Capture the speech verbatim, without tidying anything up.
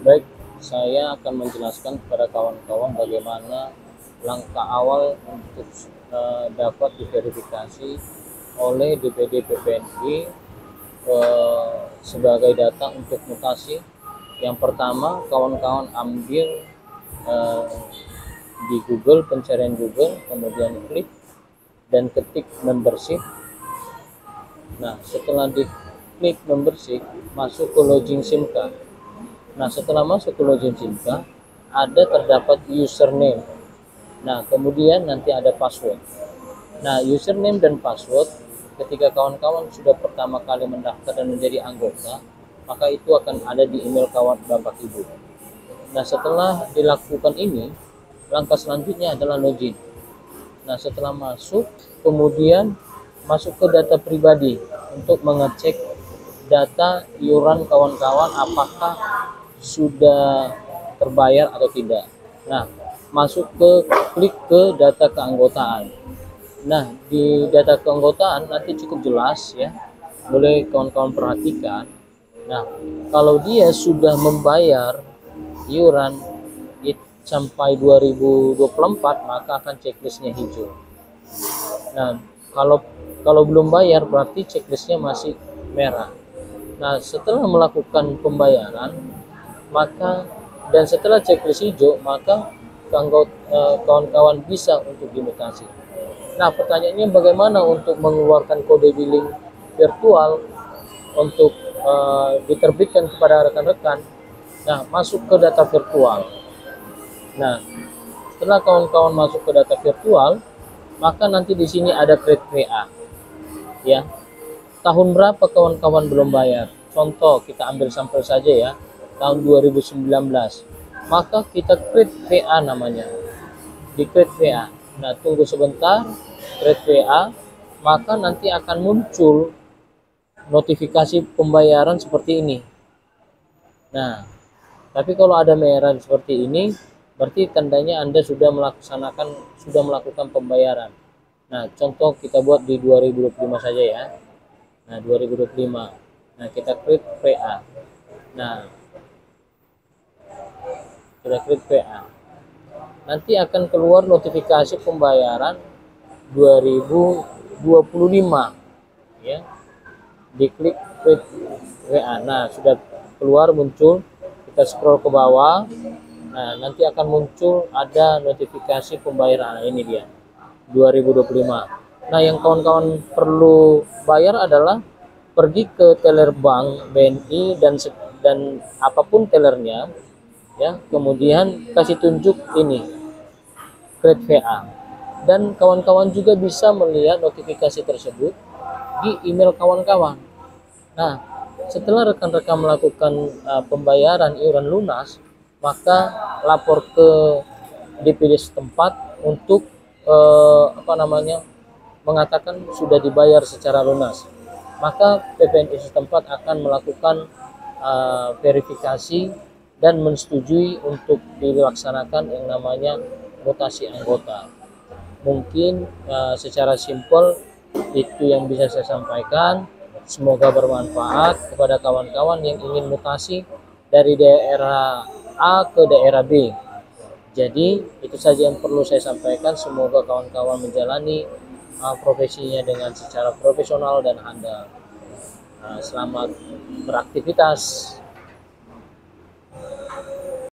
Baik, saya akan menjelaskan kepada kawan-kawan bagaimana langkah awal untuk eh, dapat diverifikasi oleh D P D P P N I eh, sebagai data untuk mutasi. Yang pertama, kawan-kawan ambil eh, di Google, pencarian Google, kemudian klik dan ketik membership. Nah, setelah diklik membership, masuk ke login SIM card. Nah, setelah masuk ke login SIM card, ada terdapat username. Nah, kemudian nanti ada password. Nah, username dan password ketika kawan-kawan sudah pertama kali mendaftar dan menjadi anggota, maka itu akan ada di email kawan Bapak Ibu. Nah, setelah dilakukan ini, langkah selanjutnya adalah login. Nah, setelah masuk, kemudian masuk ke data pribadi untuk mengecek data iuran kawan-kawan apakah sudah terbayar atau tidak. Nah, masuk ke klik ke data keanggotaan. Nah, di data keanggotaan nanti cukup jelas ya. Boleh kawan-kawan perhatikan. Nah, kalau dia sudah membayar iuran sampai dua ribu dua puluh empat, maka akan checklistnya hijau. Nah, kalau kalau belum bayar berarti checklistnya masih merah. Nah, setelah melakukan pembayaran, maka dan setelah checklist hijau, maka kawan-kawan bisa untuk dimutasi. Nah, pertanyaannya bagaimana untuk mengeluarkan kode billing virtual untuk uh, diterbitkan kepada rekan-rekan. Nah, masuk ke data virtual. Nah, setelah kawan-kawan masuk ke data virtual, maka nanti di sini ada create V A. Ya. Tahun berapa kawan-kawan belum bayar? Contoh, kita ambil sampel saja ya. Tahun dua ribu sembilan belas. Maka kita create V A namanya. Di create V A. Nah, tunggu sebentar, create V A, maka nanti akan muncul notifikasi pembayaran seperti ini. Nah, tapi kalau ada merah seperti ini, berarti tandanya Anda sudah melaksanakan, sudah melakukan pembayaran. Nah, contoh kita buat di dua ribu dua puluh lima saja ya. Nah, dua ribu dua puluh lima. Nah, kita klik V A. Nah, sudah klik V A. Nanti akan keluar notifikasi pembayaran dua ribu dua puluh lima ya. Diklik klik V A. Nah, sudah keluar muncul, kita scroll ke bawah. Nah, nanti akan muncul ada notifikasi pembayaran. Nah, ini dia dua ribu dua puluh lima. Nah, yang kawan-kawan perlu bayar adalah pergi ke teller bank B N I dan dan apapun tellernya ya, kemudian kasih tunjuk ini create V A, dan kawan-kawan juga bisa melihat notifikasi tersebut di email kawan-kawan. Nah, setelah rekan-rekan melakukan uh, pembayaran iuran lunas, maka lapor ke D P D setempat untuk uh, apa namanya mengatakan sudah dibayar secara lunas. Maka P P N I setempat akan melakukan uh, verifikasi dan mensetujui untuk dilaksanakan yang namanya mutasi anggota. Mungkin uh, secara simpel itu yang bisa saya sampaikan. Semoga bermanfaat kepada kawan-kawan yang ingin mutasi dari daerah A ke daerah B. Jadi itu saja yang perlu saya sampaikan. Semoga kawan-kawan menjalani uh, profesinya dengan secara profesional dan handal. Uh, selamat beraktivitas.